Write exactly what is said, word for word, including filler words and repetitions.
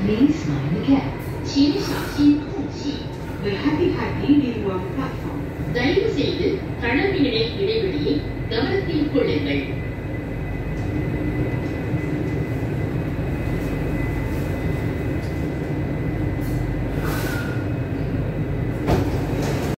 Please smile again. 请小心吐气。 The happy happy leave on platform. தயவு செய்து தளர்வினை இடைவெளியை கவனத்தில் கொள்ளுங்கள்.